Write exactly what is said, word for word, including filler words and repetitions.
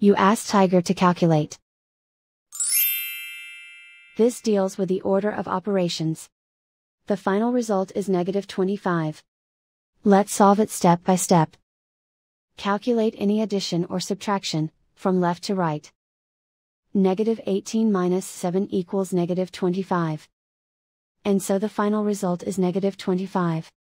You ask Tiger to calculate. This deals with the order of operations. The final result is negative twenty-five. Let's solve it step by step. Calculate any addition or subtraction, from left to right. Negative eighteen minus seven equals negative twenty-five. And so the final result is negative twenty-five.